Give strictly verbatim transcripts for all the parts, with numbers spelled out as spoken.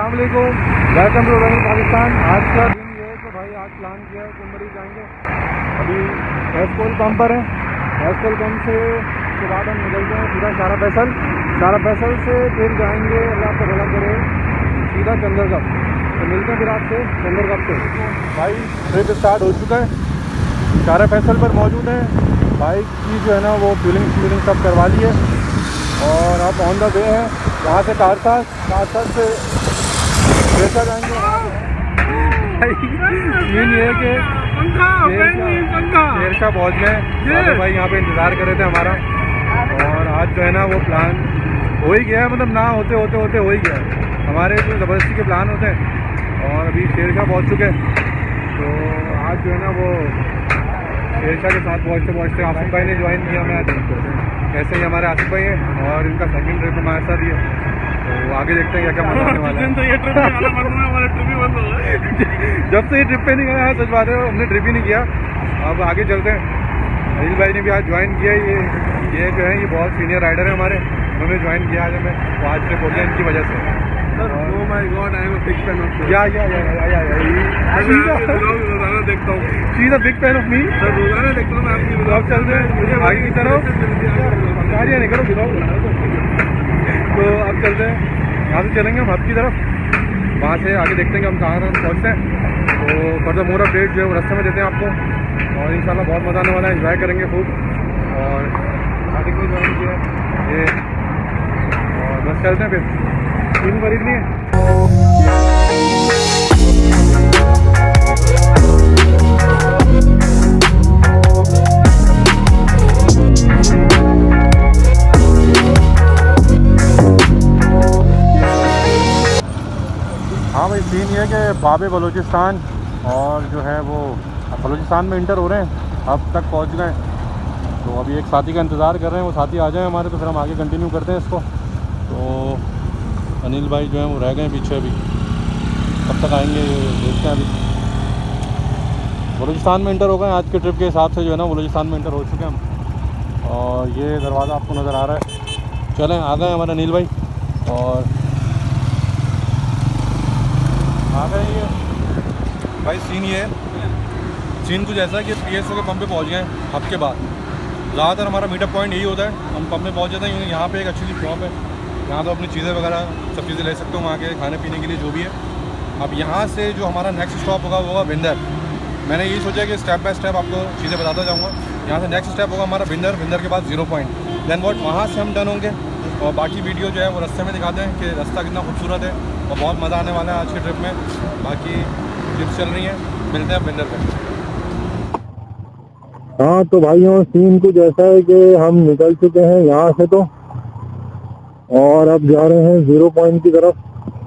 अस्सलाम वालेकुम, welcome to रंग पाकिस्तान। आज का दिन ये है कि भाई आज प्लान किया है कुमरी जाएंगे। अभी एसकोल पंप पर है, एसकोल पंप से के बाद हम निकलते हैं सीधा शारा फैसल। शारा फैसल से फिर जाएंगे, अल्लाह आपको भला करे, सीधा चंदरगढ़। तो मिलते हैं फिर आपसे चंदरगढ़ से। भाई ट्रिप स्टार्ट हो चुका है, शारा फैसल पर मौजूद है। बाइक की जो है ना वो फ्यूलिंग फ्यूलिंग सब करवा ली है और अब ऑन द वे है। वहाँ से कारसाज कारसाज से पैसा जाएंगे। सीन ये है कि शेरशाह पहुँच गए भाई, यहाँ पे इंतज़ार कर रहे थे हमारा। और आज जो है ना वो प्लान हो ही गया है, मतलब ना होते होते होते हो ही गया है। हमारे जो ज़बरदस्ती के प्लान होते हैं और अभी शेरशाह पहुँच चुके हैं। तो आज जो है ना वो शेरशाह के साथ पहुँचते पहुँचते आसिफ भाई ने ज्वाइन किया। मैं ऐसे ही हमारे आसिफ भाई हैं और इनका सेकंड ट्रिप हमारे साथ ही है। तो आगे देखते हैं क्या क्या मजा आने वाला है। तो ये ट्रिप हमारा ट्रिप ही बंद हो गया। जब से ये ट्रिप पे नहीं गया, सच बात है, हमने ट्रिप ही नहीं किया। अब आगे चलते हैं। अनिल भाई ने भी आज ज्वाइन किया। ये ये जो है ये बहुत सीनियर राइडर है हमारे, उन्होंने ज्वाइन किया आज हमें। तो आज ट्रिप हो गया इनकी वजह से। Oh my God, I am a big fan of you. Yeah, yeah, yeah, yeah, yeah, yeah. रोजाना देखता हूँ। She is a big fan of me. Sir रोजाना देखता हूँ मैं आपकी। अब चलते हैं आगे की तरफ। गाड़ियाँ नहीं करो बिलाओ। तो अब चलते हैं, यहाँ से चलेंगे हम हब की तरफ। वहाँ से आगे देखते हैं कि हम कहाँ पहुँचते हैं। तो फर्दर मोर अपडेट जो है वो रास्ते में देते हैं आपको। और इंशाल्लाह बहुत मज़ा आने वाला है, एंजॉय करेंगे खूब। और आगे कोई ज्वाइन किया ये, और बस चलते हैं फिर। तीन खरीद लिए। हाँ भाई, सीन ये है कि बाबे बलूचिस्तान और जो है वो बलूचिस्तान में इंटर हो रहे हैं, अब तक पहुंच गए। तो अभी एक साथी का इंतज़ार कर रहे हैं, वो साथी आ जाए हमारे तो फिर हम आगे कंटिन्यू करते हैं इसको। तो अनिल भाई जो है वो रह गए पीछे, अभी कब तक आएंगे देखते हैं। अभी बलूचिस्तान में इंटर हो गए आज के ट्रिप के हिसाब से, जो है ना बलूचिस्तान में इंटर हो चुके हैं हम। और ये दरवाज़ा आपको नज़र आ रहा है। चलें, आ गए हमारे अनिल भाई और आ गए ये भाई। सीन ये सीन कुछ ऐसा है कि पी एस ओ के पंप पे पहुंच गए हब के बाद। ज़्यादातर हमारा मीटअप पॉइंट यही होता है, हम पंप में पहुंच जाते हैं क्योंकि यहाँ पे एक अच्छी सी शॉप है, यहाँ तो अपनी चीज़ें वगैरह सब चीज़ें ले सकते हो वहाँ के खाने पीने के लिए जो भी है। अब यहाँ से जो हमारा नेक्स्ट स्टॉप होगा वो होगा बिंदर। मैंने यही सोचा कि स्टेप बाय स्टेप आपको चीज़ें बताता जाऊँगा। यहाँ से नेक्स्ट स्टेप होगा हमारा बिंदर, बिंदर के बाद जीरो पॉइंट, देन वॉट वहाँ से हम डन होंगे। और बाकी वीडियो जो है वो रास्ते में दिखाते हैं कि रास्ता कितना खूबसूरत है और बहुत मज़ा आने वाला है आज के ट्रिप में। बाकी ट्रिप्स चल रही हैं, मिलते हैं बिंदर पर। हाँ तो भाइयों, सीन कुछ ऐसा है कि हम निकल चुके हैं यहाँ से तो, और अब जा रहे हैं जीरो पॉइंट की तरफ।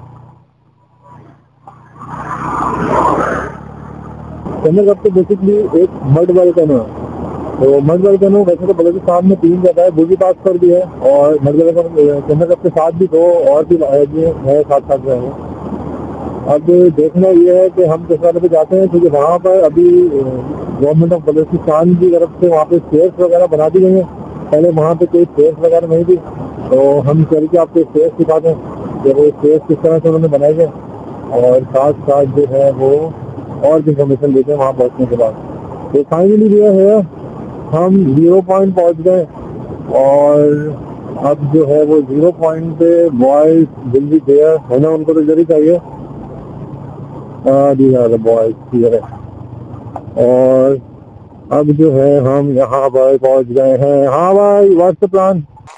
चंदरगढ़ तो बेसिकली एक मड वोल्केनो है। तो मड वोल्केनो वैसे तो बलूचिस्तान में तीन जगह है, बुगी पास पर भी है और मड वोल्केनो चंदरगढ़ के साथ भी दो और भी है साथ साथ रहे हैं। अब देखना ये है कि हम किस वाले पे जाते हैं, क्योंकि वहाँ पर अभी गवर्नमेंट ऑफ बलूचिस्तान की तरफ से वहाँ पे स्टेयर्स वगैरह बना दी गई है। पहले वहाँ पे कोई स्टेयर्स वगैरह नहीं थी, तो हम चल के आपको स्टेयर्स दिखाते हैं कि वो स्टेयर्स किस तरह से उन्होंने बनाए गए, और साथ साथ जो है वो और भी इन्फॉर्मेशन देते हैं वहाँ पहुँचने के बाद। तो फाइनली ये है हम जीरो पॉइंट पहुँच गए, और अब जो है वो जीरो पॉइंट पे बॉयज विल बी देयर है ना, उनको तो जरूर चाहिए बॉयज क्लियर है। और अब जो है हम यहाँ पर पहुँच गए हैं। हाँ भाई, व्हाट्स द प्लान?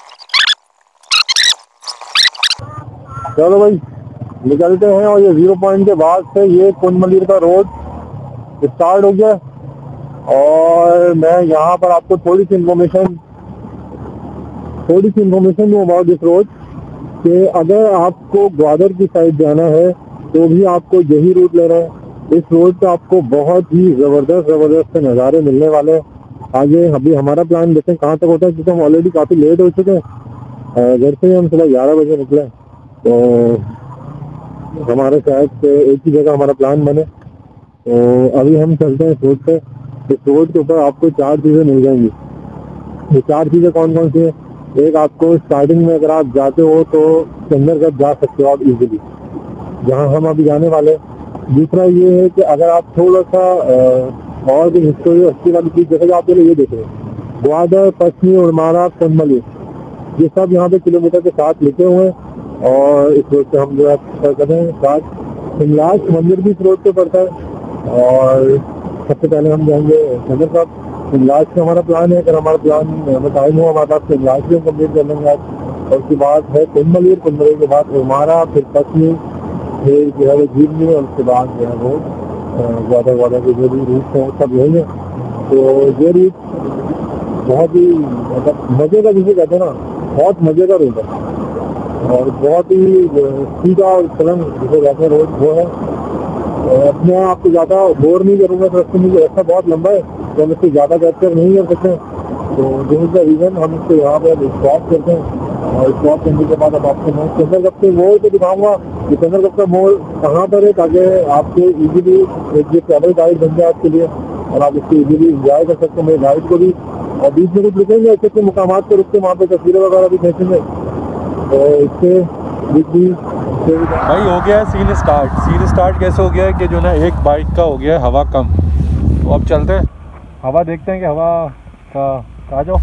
चलो भाई निकलते हैं। और ये जीरो पॉइंट के बाद से ये कुंडमलीर का रोड स्टार्ट हो गया, और मैं यहाँ पर आपको थोड़ी सी इंफॉर्मेशन थोड़ी सी इंफॉर्मेशन दूँ अबाउट दिस रोड, कि अगर आपको ग्वादर की साइड जाना है तो भी आपको यही रूट लेना है। इस रोड पे आपको बहुत ही जबरदस्त जबरदस्त नज़ारे मिलने वाले हैं। आगे अभी हमारा प्लान देखें कहाँ तक होता है, क्योंकि हम ऑलरेडी काफ़ी लेट हो चुके हैं। घर से हम सुबह ग्यारह बजे निकले, तो हमारे शायद एक ही जगह हमारा प्लान बने। तो अभी हम चलते हैं इस रोड पे। इस रोड के ऊपर आपको चार चीज़ें मिल जाएंगी। ये चार चीज़ें कौन कौन सी है? एक, आपको स्टार्टिंग में अगर आप जाते हो तो चंदरगढ़ जा सकते हो आप इजीली। जहाँ हम अभी जाने वाले हैं। दूसरा ये है कि अगर आप थोड़ा सा और भी हिस्टोरी अच्छी वाली चीज जैसे आप पहले ये देख रहे हैं ग्वादर, पश्चिमी, उड़मारा, कोनमली, ये सब यहाँ पे किलोमीटर के साथ लिखे हुए हैं। और इस रोड से हम जो है करते हैं साथ हिमलाज मंदिर भी इस रोड पे पड़ता है। और सबसे पहले हम जाएंगे चंदर साहब। हिमलाज का हमारा प्लान है, अगर हमारा प्लान हमें टाइम हुआ हमारे पास हिमलाज भी हम कम्प्लीट कर लेंगे आज। और उसके बाद है कुंडली, कुंडली के बाद उड़मारा, फिर पश्चिमी, फिर जो है वो जीवनी, और उसके बाद जो है वो ज़्यादा ज़्यादा के जो भी रूट है सब यही है। तो ये रूट बहुत ही मतलब मजे का जिसे कहते हैं ना, बहुत मजे का रूट है और बहुत ही सीधा और सरल जिसे कहते हैं रोड वो है। अपने आप को ज़्यादा बोर नहीं करूँगा, तो रास्ते में रास्ता बहुत लंबा है तो हम इसको ज़्यादा कैप्चर नहीं कर सकते। तो दिस इज द रीजन हम इसको यहाँ पर स्टॉप करते हैं। और स्टॉप करने के बाद अब आपको मैं चंद्रगढ़ के मोड़ पे दिखाऊंगा कि चंद्रगढ़ का मोड़ कहाँ पर है, ताकि आपके इजीली एक जो ट्रैवल गाइड बन जाए आपके लिए और आप इसको इजीली इंजॉय कर सकते हैं मेरे गाइड को भी। और बीच में कुछ रुकेंगे अच्छे अच्छे मुकाम पर रुक के वहाँ पे तस्वीरें वगैरह भी खींचेंगे। तो इससे भी भाई हो गया है सीन स्टार्ट। सीन स्टार्ट कैसे हो गया है कि जो ना एक बाइक का हो गया है हवा कम। तो अब चलते हैं, हवा देखते हैं कि हवा का आ जाओ।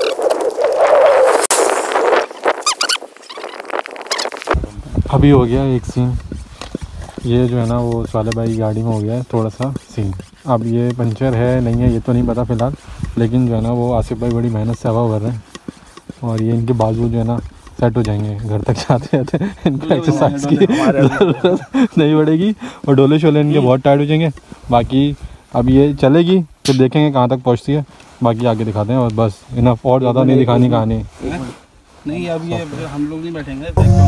अभी हो गया एक सीन, ये जो है ना वो साले भाई गाड़ी में हो गया है थोड़ा सा सीन। अब ये पंचर है नहीं है ये तो नहीं पता फ़िलहाल, लेकिन जो है ना वो आसिफ भाई बड़ी मेहनत से हवा भर रहे हैं। और ये इनके बाजू जो है ना सेट हो जाएंगे घर तक जाते जाते। इनको एक्सरसाइज की ज़रूरत नहीं पड़ेगी और डोले शोले इनके बहुत टाइट हो जाएंगे। बाकी अब ये चलेगी फिर देखेंगे कहाँ तक पहुँचती है, बाकी आगे दिखाते हैं। और बस इनफ, और ज़्यादा नहीं दिखानी कहानी नहीं। अब ये हम लोग नहीं बैठेंगे।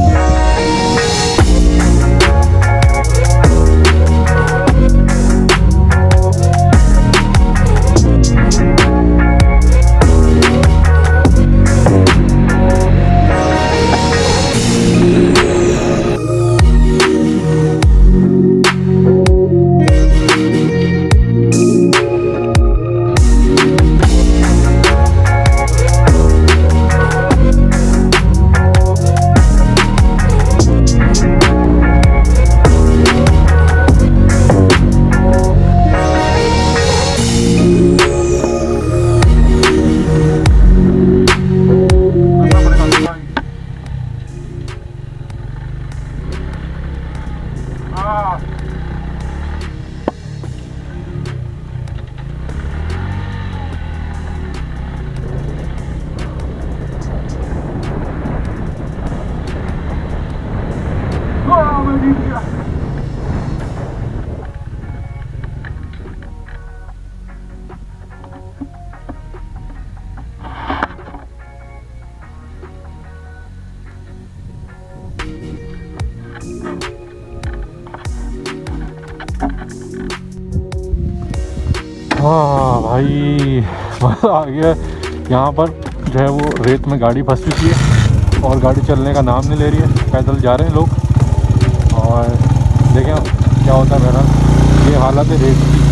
हाँ भाई मज़ा आ गया। यहाँ पर जो है वो रेत में गाड़ी फंस चुकी है और गाड़ी चलने का नाम नहीं ले रही है। पैदल जा रहे हैं लोग और देखें क्या होता है। मेरा ये हालत है रेत की।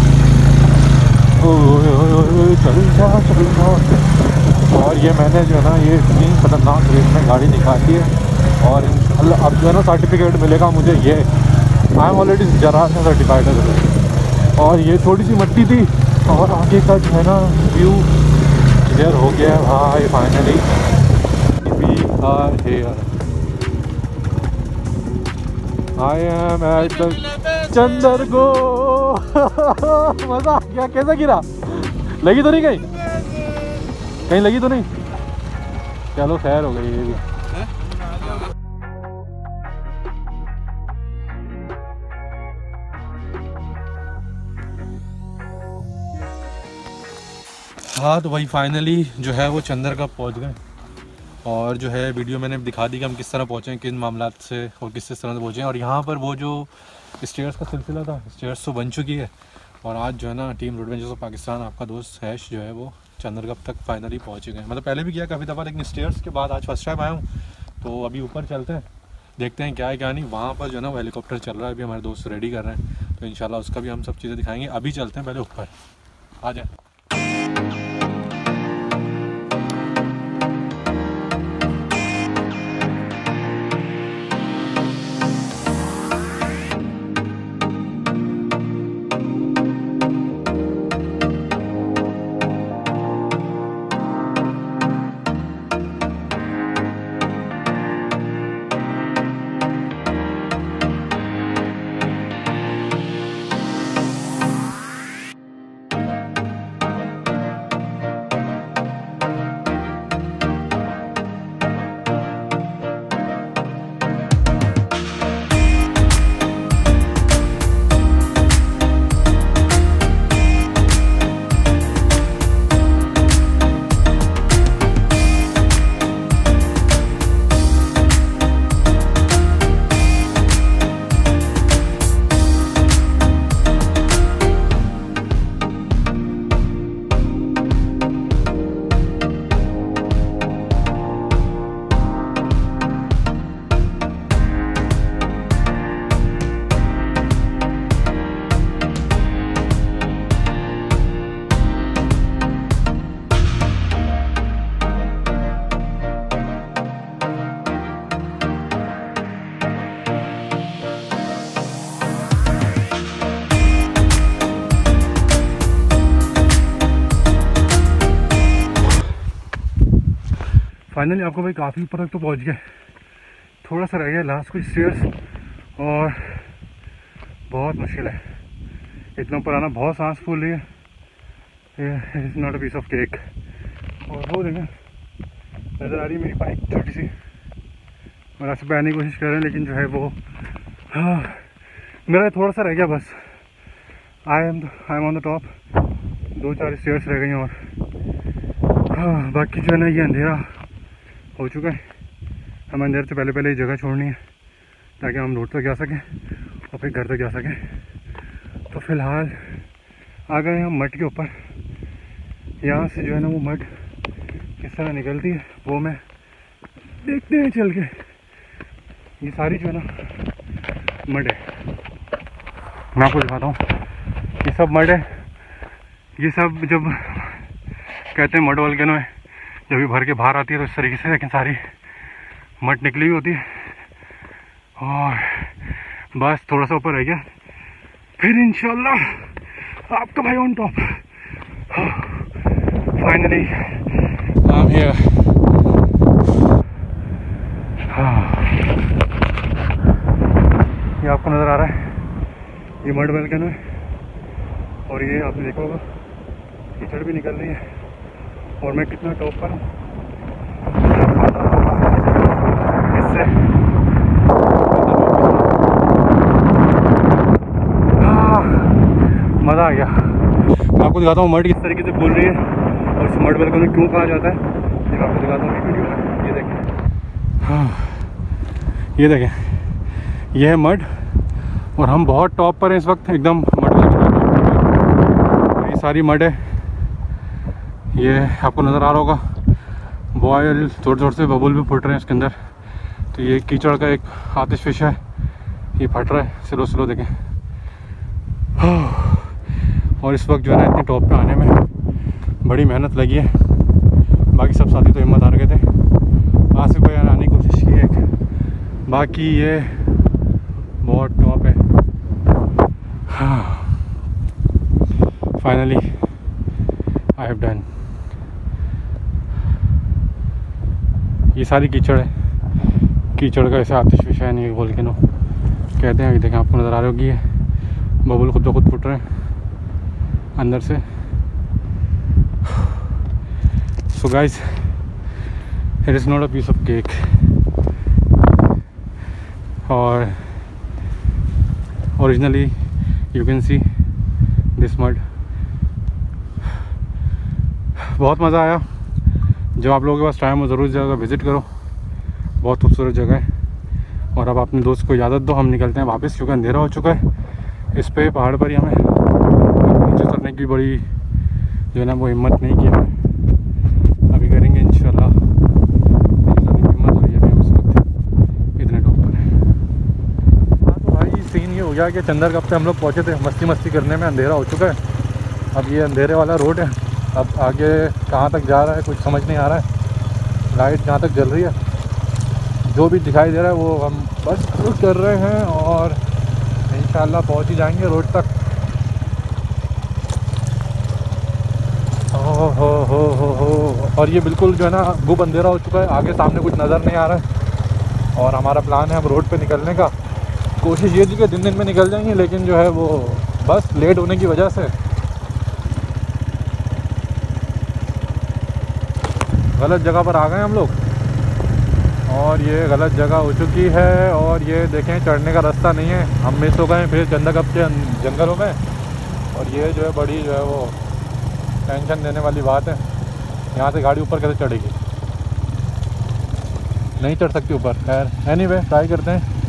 चल जा चल जा। और ये मैंने जो है ना ये इतनी खतरनाक रेत में गाड़ी निकाली है और इंशाल्लाह अब जो है ना सर्टिफिकेट मिलेगा मुझे। ये आई एम ऑलरेडी जरा सर्टिफाइड है। और ये थोड़ी सी मट्टी थी और आगे का जो है ना व्यू क्लियर हो गया है भाई finally. We are here, I am at the Chandragup. मज़ा आ गया। कैसे गिरा? लगी तो नहीं कहीं कहीं लगी तो नहीं? चलो खैर हो गई ये भी। हाँ तो भाई फाइनली जो है वो चंद्रगढ़ पहुँच गए और जो है वीडियो मैंने दिखा दी कि हम किस तरह पहुँचे, किन मामलात से और किस किस तरह से पहुँचे। और यहाँ पर वो जो स्टेयर्स का सिलसिला था, स्टेयर्स तो बन चुकी है और आज जो है ना team road adventures of Pakistan आपका दोस्त हैश जो है वो चंद्रगढ़ तक फाइनली पहुँच गए। मतलब पहले भी किया काफ़ी दफ़ा, लेकिन स्टेयर्स के बाद आज फर्स्ट टाइम आया हूँ। तो अभी ऊपर चलते हैं, देखते हैं क्या है क्या नहीं। वहाँ पर जो है ना वो हेलीकॉप्टर चल रहा है, अभी हमारे दोस्त रेडी कर रहे हैं, तो इंशाल्लाह उसका भी हम सब चीज़ें दिखाएँगे। अभी चलते हैं पहले ऊपर, आ जाए। फाइनली आपको भाई काफ़ी ऊपर तक तो पहुंच गए, थोड़ा सा रह गया लास्ट कुछ स्टेयर्स और बहुत मुश्किल है। इतना ऊपर आना बहुत सांस फूल रही है। ये is not a piece of cake. और वो देखें नज़र आ रही है मेरी बाइक छोटी सी, और रास्ते पे आने की कोशिश कर रहे हैं लेकिन जो है वो हाँ मेरा थोड़ा सा रह गया बस। I am I am on the top, दो चार स्टेयर्स रह गई हैं और हाँ बाकी जो है ना ये अंधेरा हो चुका है। हम अंधेरे से पहले पहले ये जगह छोड़नी है ताकि हम रोड तक जा सकें और फिर घर तक जा सकें। तो फ़िलहाल आ गए हम मठ के ऊपर। यहाँ से जो है ना वो मठ किस तरह निकलती है वो मैं देखते हैं चल के। ये सारी जो है ना मठ है, मैं आपको दिखाता हूँ। ये सब मठ है, ये सब जब कहते हैं मठ वल्केनो है, जब भी भर के बाहर आती है तो इस तरीके से लेकिन सारी मठ निकली हुई होती है। और बस थोड़ा सा ऊपर रह गया, फिर इंशाल्लाह आपका भाई on top. Finally I am here. ये आपको नज़र आ रहा है, ये मड वल्केनो है और ये आपने देखा होगा कीचड़ भी निकल रही है और मैं कितना टॉप पर हूँ इससे। मज़ा आ गया। मैं आपको दिखाता हूँ मड किस तरीके से फूल रही है और इस मड वल्केनो क्यों कहा जाता है, ये मैं आपको दिखाता हूँ वीडियो में। ये देखें, हाँ ये देखें, ये है मड और हम बहुत टॉप पर हैं इस वक्त, एकदम मड वल्केनो। ये सारी मड है, ये आपको नज़र आ रहा होगा बॉयल थोड़े थोड़े से बबुल भी फुट रहे हैं इसके अंदर। तो ये कीचड़ का एक आतिशफिश है, ये फट रहा है स्लो स्लो देखें। और इस वक्त जो है ना इतनी टॉप पे आने में बड़ी मेहनत लगी है। बाकी सब साथी तो हिम्मत हार गए थे, आसिफ भाई आने की कोशिश की है, बाकी ये बहुत टॉप है। हाँ फाइनली आई हैव डन। ये सारी कीचड़ है, कीचड़ का ऐसा आतिशफिश है नहीं वोल्केनो कहते हैं। अभी देखें आपको नज़र आ रही होगी ये बबुल खुद ब खुद फुट रहे हैं अंदर से। सो guys it is not a piece of cake. और originally you can see this mud. बहुत मज़ा आया। जब आप लोगों के पास टाइम हो ज़रूर जगह विज़िट करो, बहुत खूबसूरत जगह है। और अब अपने दोस्त को इजाज़त दो, हम निकलते हैं वापस क्योंकि अंधेरा हो चुका है। इस पे पहाड़ पर ही हमें नीचे उतरने की बड़ी जो है ना वो हिम्मत नहीं की हमें, अभी करेंगे इंशाल्लाह। हिम्मत हो रही है अभी हम इस वक्त इतने टॉप पर हैं। हाँ तो भाई सीन ये हो गया कि चंदरगढ़ पे हम लोग पहुँचे थे मस्ती मस्ती करने में, अंधेरा हो चुका है। अब ये अंधेरे वाला रोड है, अब आगे कहाँ तक जा रहा है कुछ समझ नहीं आ रहा है। लाइट जहाँ तक जल रही है, जो भी दिखाई दे रहा है वो हम बस कर रहे हैं और इंशाल्लाह पहुंच ही जाएंगे रोड तक। हो हो हो हो हो और ये बिल्कुल जो है ना गुब अंधेरा हो चुका है, आगे सामने कुछ नज़र नहीं आ रहा है। और हमारा प्लान है अब रोड पे निकलने का। कोशिश ये थी कि दिन दिन में निकल जाएंगे, लेकिन जो है वो बस लेट होने की वजह से गलत जगह पर आ गए हम लोग। और ये गलत जगह हो चुकी है और ये देखें चढ़ने का रास्ता नहीं है, हम मिस हो गए फिर चंदरगढ़ के जंगलों में। और ये जो है बड़ी जो है वो टेंशन देने वाली बात है। यहाँ से गाड़ी ऊपर कैसे चढ़ेगी, नहीं चढ़ सकती ऊपर। खैर एनीवे ट्राई करते हैं।